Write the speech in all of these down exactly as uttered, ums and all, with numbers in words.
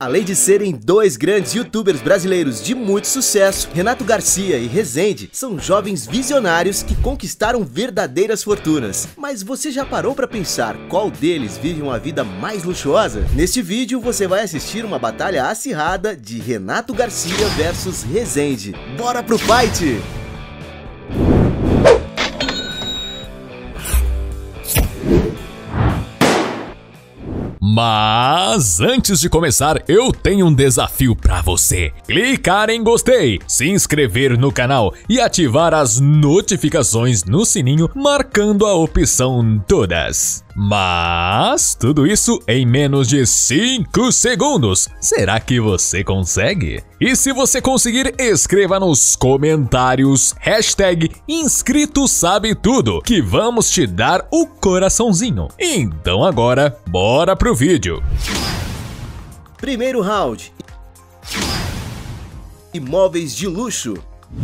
Além de serem dois grandes youtubers brasileiros de muito sucesso, Renato Garcia e Rezende são jovens visionários que conquistaram verdadeiras fortunas. Mas você já parou para pensar qual deles vive uma vida mais luxuosa? Neste vídeo você vai assistir uma batalha acirrada de Renato Garcia versus Rezende. Bora pro fight! Mas antes de começar, eu tenho um desafio pra você. Clicar em gostei, se inscrever no canal e ativar as notificações no sininho, marcando a opção todas. Mas tudo isso em menos de cinco segundos. Será que você consegue? E se você conseguir, escreva nos comentários hashtag inscrito sabe tudo, que vamos te dar o coraçãozinho. Então agora, bora pro vídeo. Primeiro round. Imóveis de luxo.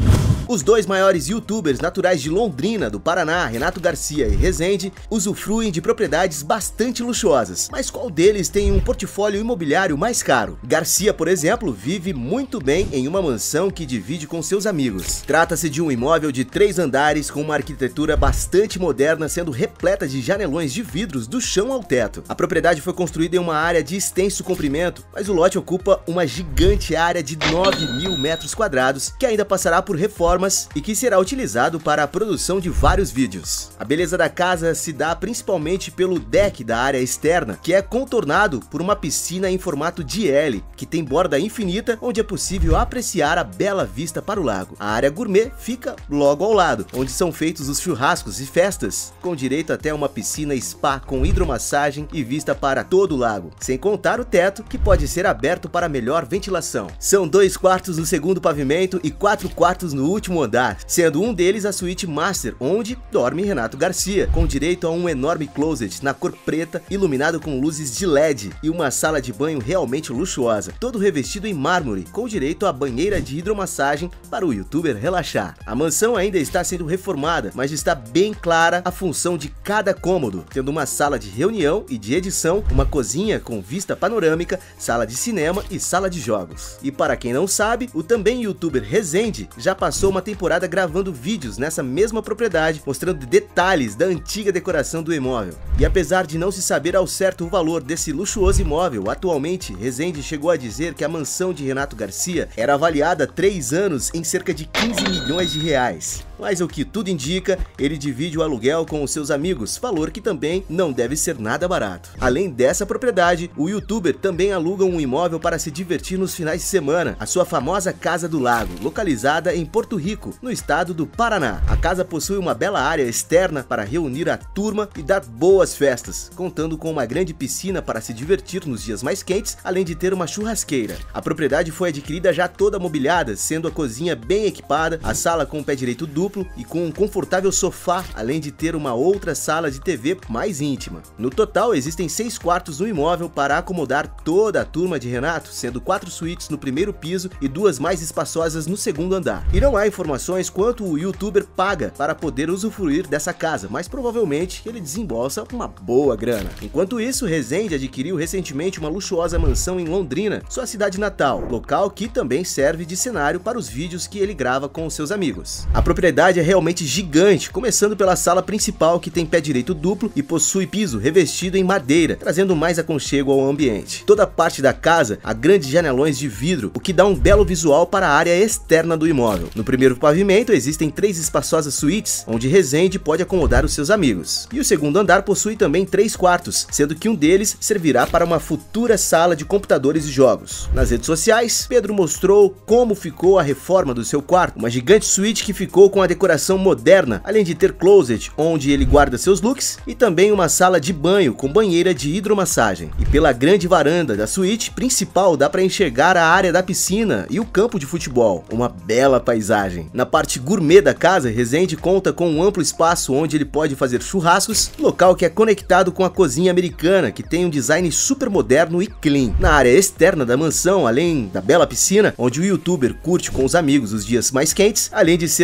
Os dois maiores youtubers naturais de Londrina, do Paraná, Renato Garcia e Rezende, usufruem de propriedades bastante luxuosas. Mas qual deles tem um portfólio imobiliário mais caro? Garcia, por exemplo, vive muito bem em uma mansão que divide com seus amigos. Trata-se de um imóvel de três andares com uma arquitetura bastante moderna, sendo repleta de janelões de vidros do chão ao teto. A propriedade foi construída em uma área de extenso comprimento, mas o lote ocupa uma gigante área de nove mil metros quadrados, que ainda passará por reforma e que será utilizado para a produção de vários vídeos. A beleza da casa se dá principalmente pelo deck da área externa, que é contornado por uma piscina em formato de L, que tem borda infinita, onde é possível apreciar a bela vista para o lago. A área gourmet fica logo ao lado, onde são feitos os churrascos e festas, com direito até uma piscina spa com hidromassagem e vista para todo o lago, sem contar o teto, que pode ser aberto para melhor ventilação. São dois quartos no segundo pavimento e quatro quartos no último andar, sendo um deles a suíte master, onde dorme Renato Garcia, com direito a um enorme closet na cor preta, iluminado com luzes de L E D e uma sala de banho realmente luxuosa, todo revestido em mármore, com direito a banheira de hidromassagem para o youtuber relaxar. A mansão ainda está sendo reformada, mas está bem clara a função de cada cômodo, tendo uma sala de reunião e de edição, uma cozinha com vista panorâmica, sala de cinema e sala de jogos. E para quem não sabe, o também youtuber Rezende já passou uma temporada gravando vídeos nessa mesma propriedade, mostrando detalhes da antiga decoração do imóvel. E apesar de não se saber ao certo o valor desse luxuoso imóvel, atualmente Rezende chegou a dizer que a mansão de Renato Garcia era avaliada há três anos em cerca de quinze milhões de reais. Mas o que tudo indica, ele divide o aluguel com os seus amigos, valor que também não deve ser nada barato. Além dessa propriedade, o youtuber também aluga um imóvel para se divertir nos finais de semana, a sua famosa Casa do Lago, localizada em Porto Rico, no estado do Paraná. A casa possui uma bela área externa para reunir a turma e dar boas festas, contando com uma grande piscina para se divertir nos dias mais quentes, além de ter uma churrasqueira. A propriedade foi adquirida já toda mobiliada, sendo a cozinha bem equipada, a sala com pé direito duplo e com um confortável sofá, além de ter uma outra sala de T V mais íntima. No total, existem seis quartos no imóvel para acomodar toda a turma de Renato, sendo quatro suítes no primeiro piso e duas mais espaçosas no segundo andar. E não há informações quanto o youtuber paga para poder usufruir dessa casa, mas provavelmente ele desembolsa uma boa grana. Enquanto isso, Rezende adquiriu recentemente uma luxuosa mansão em Londrina, sua cidade natal, local que também serve de cenário para os vídeos que ele grava com os seus amigos. A propriedade é realmente gigante, começando pela sala principal, que tem pé direito duplo e possui piso revestido em madeira, trazendo mais aconchego ao ambiente. Toda a parte da casa há grandes janelões de vidro, o que dá um belo visual para a área externa do imóvel. No primeiro pavimento existem três espaçosas suítes, onde Rezende pode acomodar os seus amigos. E o segundo andar possui também três quartos, sendo que um deles servirá para uma futura sala de computadores e jogos. Nas redes sociais, Pedro mostrou como ficou a reforma do seu quarto, uma gigante suíte que ficou com a decoração moderna, além de ter closet onde ele guarda seus looks e também uma sala de banho com banheira de hidromassagem. E pela grande varanda da suíte principal dá para enxergar a área da piscina e o campo de futebol, uma bela paisagem. Na parte gourmet da casa, Rezende conta com um amplo espaço onde ele pode fazer churrascos, local que é conectado com a cozinha americana, que tem um design super moderno e clean. Na área externa da mansão, além da bela piscina, onde o youtuber curte com os amigos os dias mais quentes, além de ser um local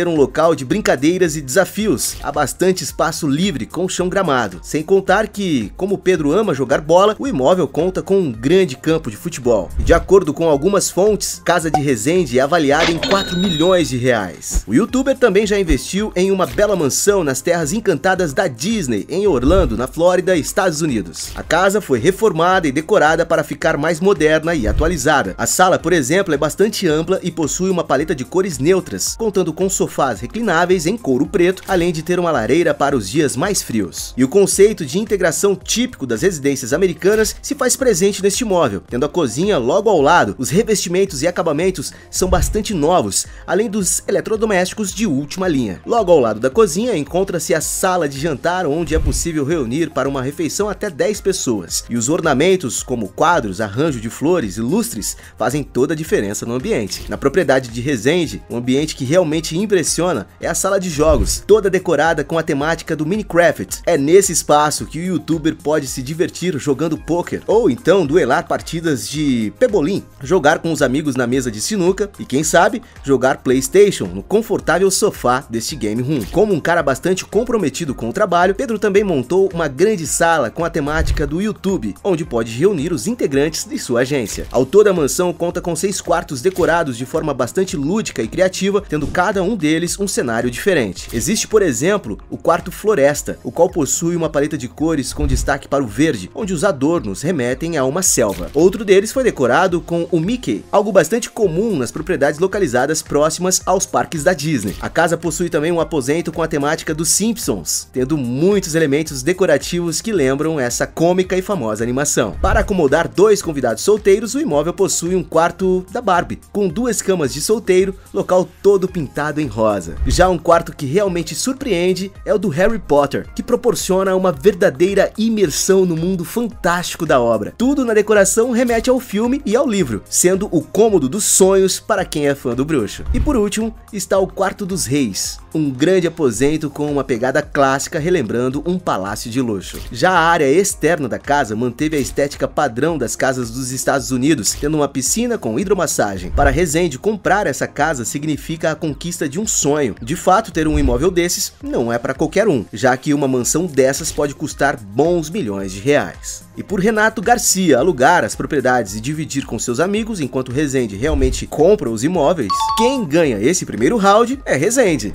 local de brincadeiras e desafios. Há bastante espaço livre com chão gramado. Sem contar que, como Pedro ama jogar bola, o imóvel conta com um grande campo de futebol. E de acordo com algumas fontes, casa de Resende é avaliada em quatro milhões de reais. O youtuber também já investiu em uma bela mansão nas terras encantadas da Disney, em Orlando, na Flórida, Estados Unidos. A casa foi reformada e decorada para ficar mais moderna e atualizada. A sala, por exemplo, é bastante ampla e possui uma paleta de cores neutras, contando com sofás reclináveis em couro preto, além de ter uma lareira para os dias mais frios. E o conceito de integração típico das residências americanas se faz presente neste imóvel, tendo a cozinha logo ao lado. Os revestimentos e acabamentos são bastante novos, além dos eletrodomésticos de última linha. Logo ao lado da cozinha encontra-se a sala de jantar, onde é possível reunir para uma refeição até dez pessoas. E os ornamentos, como quadros, arranjo de flores e lustres, fazem toda a diferença no ambiente. Na propriedade de Resende, um ambiente que realmente impressiona é a sala de jogos, toda decorada com a temática do Minecraft. É nesse espaço que o youtuber pode se divertir jogando poker, ou então duelar partidas de pebolim, jogar com os amigos na mesa de sinuca e, quem sabe, jogar PlayStation no confortável sofá deste game room. Como um cara bastante comprometido com o trabalho, Pedro também montou uma grande sala com a temática do YouTube, onde pode reunir os integrantes de sua agência. Ao todo, a mansão conta com seis quartos decorados de forma bastante lúdica e criativa, tendo cada um deles um cenário diferente. Existe, por exemplo, o quarto Floresta, o qual possui uma paleta de cores com destaque para o verde, onde os adornos remetem a uma selva. Outro deles foi decorado com o Mickey, algo bastante comum nas propriedades localizadas próximas aos parques da Disney. A casa possui também um aposento com a temática dos Simpsons, tendo muitos elementos decorativos que lembram essa cômica e famosa animação. Para acomodar dois convidados solteiros, o imóvel possui um quarto da Barbie, com duas camas de solteiro, local todo pintado em rosa. Já um quarto que realmente surpreende é o do Harry Potter, que proporciona uma verdadeira imersão no mundo fantástico da obra. Tudo na decoração remete ao filme e ao livro, sendo o cômodo dos sonhos para quem é fã do bruxo. E por último, está o quarto dos reis, um grande aposento com uma pegada clássica relembrando um palácio de luxo. Já a área externa da casa manteve a estética padrão das casas dos Estados Unidos, tendo uma piscina com hidromassagem. Para Resende, comprar essa casa significa a conquista de um sonho. De fato, ter um imóvel desses não é para qualquer um, já que uma mansão dessas pode custar bons milhões de reais. E por Renato Garcia alugar as propriedades e dividir com seus amigos, enquanto Resende realmente compra os imóveis, quem ganha esse primeiro round é Resende.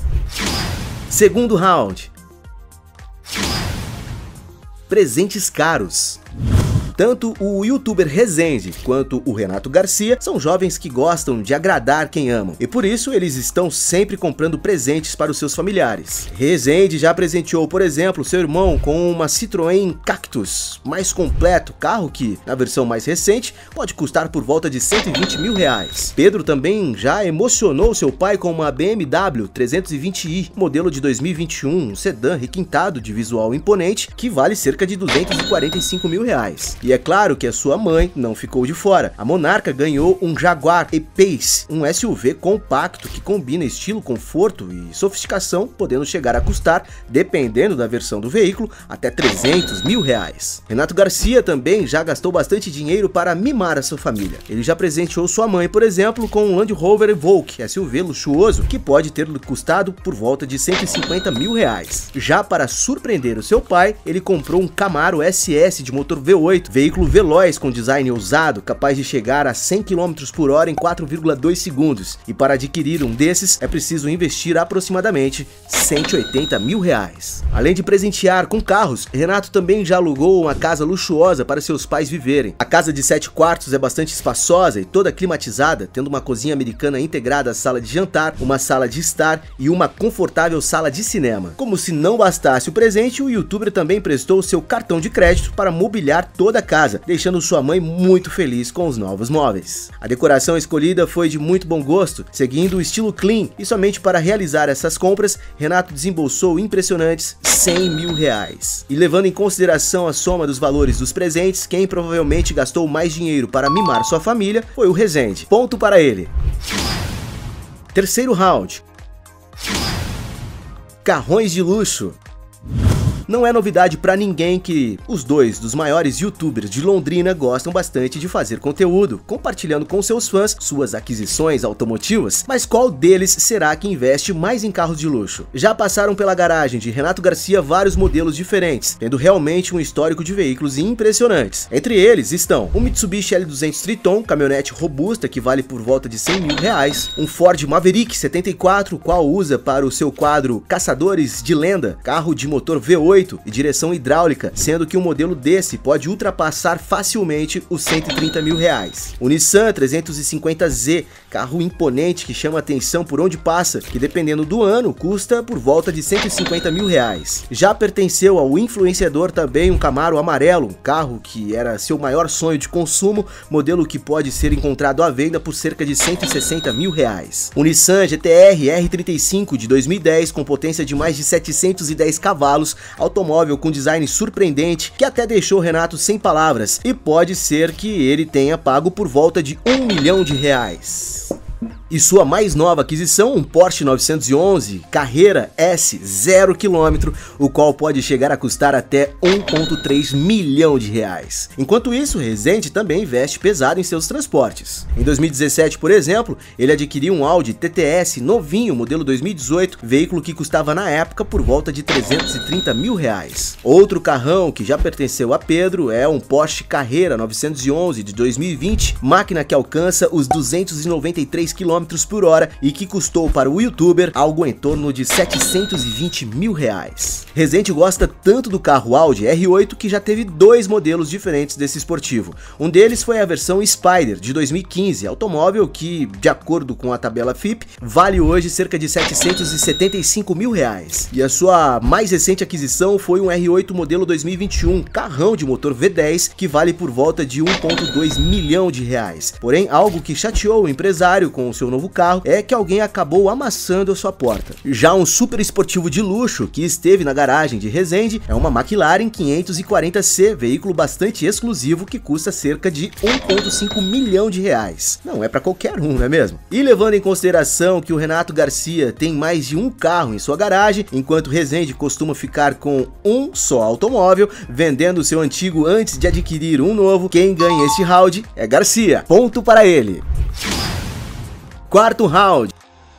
Segundo round. Presentes caros. Tanto o youtuber Resende quanto o Renato Garcia são jovens que gostam de agradar quem amam, e por isso eles estão sempre comprando presentes para os seus familiares. Resende já presenteou, por exemplo, seu irmão com uma Citroën Cactus mais completo, carro que, na versão mais recente, pode custar por volta de cento e vinte mil reais. Pedro também já emocionou seu pai com uma B M W trezentos e vinte i, modelo de dois mil e vinte e um, um sedã requintado de visual imponente que vale cerca de duzentos e quarenta e cinco mil reais. E é claro que a sua mãe não ficou de fora. A monarca ganhou um Jaguar E-Pace, um S U V compacto que combina estilo, conforto e sofisticação, podendo chegar a custar, dependendo da versão do veículo, até trezentos mil reais. Renato Garcia também já gastou bastante dinheiro para mimar a sua família. Ele já presenteou sua mãe, por exemplo, com um Land Rover Evoque, S U V luxuoso, que pode ter custado por volta de cento e cinquenta mil reais. Já para surpreender o seu pai, ele comprou um Camaro S S de motor V oito, veículo veloz com design ousado, capaz de chegar a cem quilômetros por hora em quatro vírgula dois segundos. E para adquirir um desses, é preciso investir aproximadamente cento e oitenta mil reais. Além de presentear com carros, Renato também já alugou uma casa luxuosa para seus pais viverem. A casa de sete quartos é bastante espaçosa e toda climatizada, tendo uma cozinha americana integrada à sala de jantar, uma sala de estar e uma confortável sala de cinema. Como se não bastasse o presente, o youtuber também prestou seu cartão de crédito para mobiliar toda a casa, deixando sua mãe muito feliz com os novos móveis. A decoração escolhida foi de muito bom gosto, seguindo o estilo clean, e somente para realizar essas compras, Renato desembolsou impressionantes cem mil reais. E levando em consideração a soma dos valores dos presentes, quem provavelmente gastou mais dinheiro para mimar sua família foi o Resende. Ponto para ele. Terceiro round. Carrões de luxo. Não é novidade pra ninguém que os dois dos maiores youtubers de Londrina gostam bastante de fazer conteúdo, compartilhando com seus fãs suas aquisições automotivas, mas qual deles será que investe mais em carros de luxo? Já passaram pela garagem de Renato Garcia vários modelos diferentes, tendo realmente um histórico de veículos impressionantes. Entre eles estão um Mitsubishi L duzentos Triton, caminhonete robusta que vale por volta de cem mil reais, um Ford Maverick setenta e quatro, qual usa para o seu quadro Caçadores de Lenda, carro de motor V oito e direção hidráulica, sendo que um modelo desse pode ultrapassar facilmente os cento e trinta mil reais. O Nissan trezentos e cinquenta Z, carro imponente que chama atenção por onde passa, que dependendo do ano custa por volta de cento e cinquenta mil reais. Já pertenceu ao influenciador também um Camaro amarelo, um carro que era seu maior sonho de consumo, modelo que pode ser encontrado à venda por cerca de cento e sessenta mil reais. O Nissan G T R R trinta e cinco de dois mil e dez com potência de mais de setecentos e dez cavalos, automóvel com design surpreendente que até deixou Renato sem palavras, e pode ser que ele tenha pago por volta de um milhão de reais. E sua mais nova aquisição, um Porsche novecentos e onze Carrera S zero quilômetro, o qual pode chegar a custar até um vírgula três milhão de reais. Enquanto isso, Rezende também investe pesado em seus transportes. Em dois mil e dezessete, por exemplo, ele adquiriu um Audi T T S novinho, modelo dois mil e dezoito, veículo que custava na época por volta de trezentos e trinta mil reais. Outro carrão que já pertenceu a Pedro é um Porsche Carrera novecentos e onze de dois mil e vinte, máquina que alcança os duzentos e noventa e três quilômetros por hora e que custou para o youtuber algo em torno de setecentos e vinte mil reais. Rezende gosta tanto do carro Audi R oito que já teve dois modelos diferentes desse esportivo. Um deles foi a versão Spider de dois mil e quinze, automóvel que, de acordo com a tabela F I P, vale hoje cerca de setecentos e setenta e cinco mil reais. E a sua mais recente aquisição foi um R oito modelo dois mil e vinte e um, carrão de motor V dez que vale por volta de um vírgula dois milhão de reais. Porém, algo que chateou o empresário com o seu novo carro é que alguém acabou amassando a sua porta. Já um super esportivo de luxo que esteve na garagem de Rezende é uma McLaren quinhentos e quarenta C, veículo bastante exclusivo que custa cerca de um vírgula cinco milhão de reais. Não é para qualquer um, não é mesmo? E levando em consideração que o Renato Garcia tem mais de um carro em sua garagem, enquanto Rezende costuma ficar com um só automóvel, vendendo seu antigo antes de adquirir um novo, quem ganha este round é Garcia. Ponto para ele. Quarto round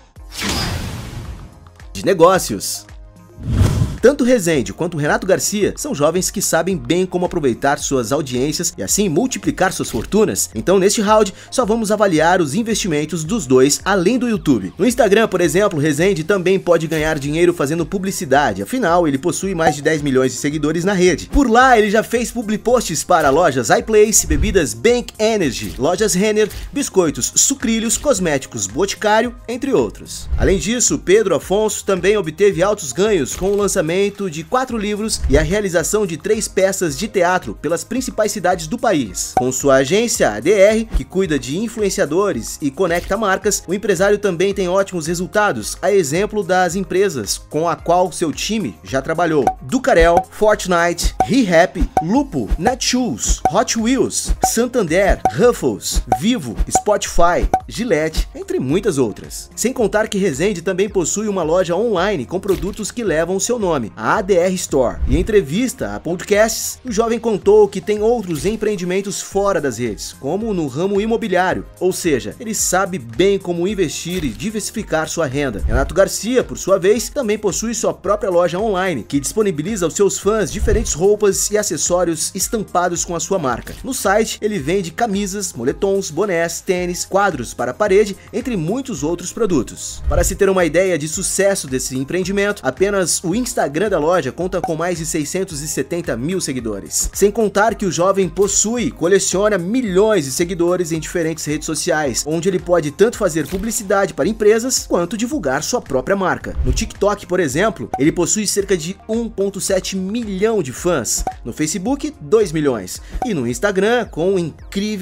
de negócios. Tanto Rezende quanto Renato Garcia são jovens que sabem bem como aproveitar suas audiências e assim multiplicar suas fortunas. Então neste round só vamos avaliar os investimentos dos dois além do YouTube. No Instagram, por exemplo, Rezende também pode ganhar dinheiro fazendo publicidade, afinal ele possui mais de dez milhões de seguidores na rede. Por lá ele já fez publi posts para lojas iPlace, bebidas Bank Energy, lojas Renner, biscoitos Sucrilhos, cosméticos Boticário, entre outros. Além disso, Pedro Afonso também obteve altos ganhos com o lançamento de quatro livros e a realização de três peças de teatro pelas principais cidades do país. Com sua agência A D R, que cuida de influenciadores e conecta marcas, o empresário também tem ótimos resultados, a exemplo das empresas com a qual seu time já trabalhou: Ducarel, Fortnite, ReHap, Lupo, Netshoes, Hot Wheels, Santander, Ruffles, Vivo, Spotify, Gillette, entre muitas outras. Sem contar que Rezende também possui uma loja online com produtos que levam seu nome, a A D R Store. Em entrevista a podcasts, o jovem contou que tem outros empreendimentos fora das redes, como no ramo imobiliário, ou seja, ele sabe bem como investir e diversificar sua renda. Renato Garcia, por sua vez, também possui sua própria loja online, que disponibiliza aos seus fãs diferentes roupas e acessórios estampados com a sua marca. No site, ele vende camisas, moletons, bonés, tênis, quadros para a parede, entre muitos outros produtos. Para se ter uma ideia de sucesso desse empreendimento, apenas o Instagram da loja conta com mais de seiscentos e setenta mil seguidores. Sem contar que o jovem possui e coleciona milhões de seguidores em diferentes redes sociais, onde ele pode tanto fazer publicidade para empresas, quanto divulgar sua própria marca. No TikTok, por exemplo, ele possui cerca de um vírgula sete milhão de fãs, no Facebook, dois milhões, e no Instagram, com incríveis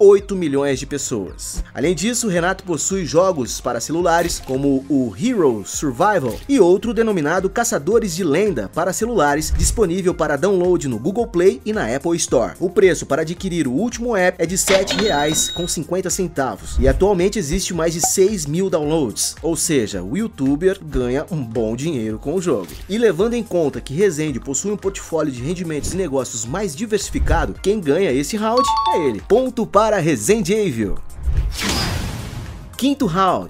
oito milhões de pessoas. Além disso, Renato possui jogos para celulares como o Hero Survival e outro denominado Caçadores de Lenda para celulares, disponível para download no Google Play e na Apple Store. O preço para adquirir o último app é de sete reais e cinquenta centavos e atualmente existe mais de seis mil downloads, ou seja, o youtuber ganha um bom dinheiro com o jogo. E levando em conta que Resende possui um portfólio de rendimentos e negócios mais diversificado, quem ganha esse round é ele. Ponto para Resende Evil. Quinto round.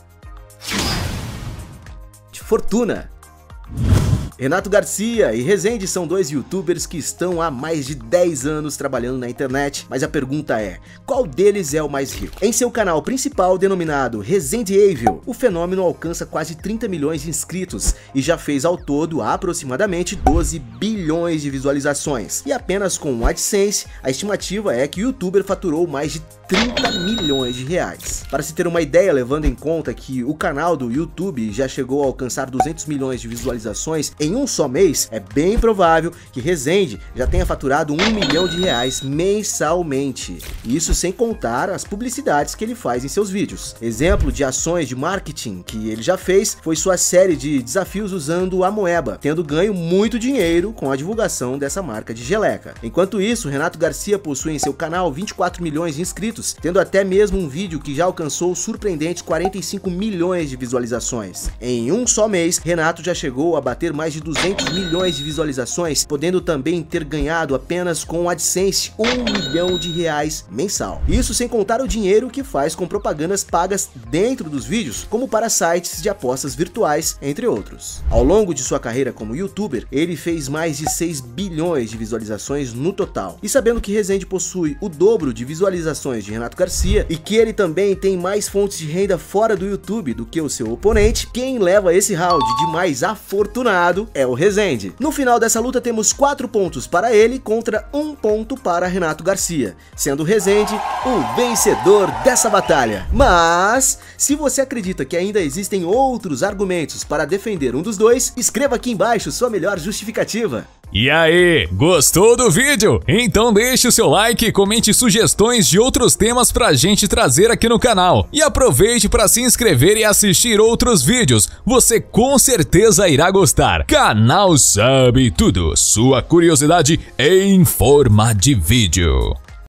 De Fortuna. Renato Garcia e Resende são dois youtubers que estão há mais de dez anos trabalhando na internet, mas a pergunta é, qual deles é o mais rico? Em seu canal principal, denominado Resende Evil, o fenômeno alcança quase trinta milhões de inscritos e já fez ao todo aproximadamente doze bilhões de visualizações. E apenas com o AdSense, a estimativa é que o youtuber faturou mais de trinta milhões de reais. Para se ter uma ideia, levando em conta que o canal do YouTube já chegou a alcançar duzentos milhões de visualizações em um só mês, é bem provável que Resende já tenha faturado um milhão de reais mensalmente. Isso sem contar as publicidades que ele faz em seus vídeos. Exemplo de ações de marketing que ele já fez foi sua série de desafios usando a Moeba, tendo ganho muito dinheiro com a divulgação dessa marca de geleca. Enquanto isso, Renato Garcia possui em seu canal vinte e quatro milhões de inscritos, tendo até mesmo um vídeo que já alcançou surpreendentes quarenta e cinco milhões de visualizações. Em um só mês, Renato já chegou a bater mais de duzentos milhões de visualizações, podendo também ter ganhado apenas com o AdSense um milhão de reais mensal. Isso sem contar o dinheiro que faz com propagandas pagas dentro dos vídeos, como para sites de apostas virtuais, entre outros. Ao longo de sua carreira como youtuber, ele fez mais de seis bilhões de visualizações no total. E sabendo que Resende possui o dobro de visualizações de Renato Garcia e que ele também tem mais fontes de renda fora do YouTube do que o seu oponente, quem leva esse round de mais afortunado é o Resende. No final dessa luta temos quatro pontos para ele contra um ponto para Renato Garcia, sendo Resende o vencedor dessa batalha. Mas, se você acredita que ainda existem outros argumentos para defender um dos dois, escreva aqui embaixo sua melhor justificativa. E aí, gostou do vídeo? Então deixe o seu like e comente sugestões de outros temas pra gente trazer aqui no canal. E aproveite para se inscrever e assistir outros vídeos, você com certeza irá gostar. Canal Sabe Tudo, sua curiosidade em forma de vídeo.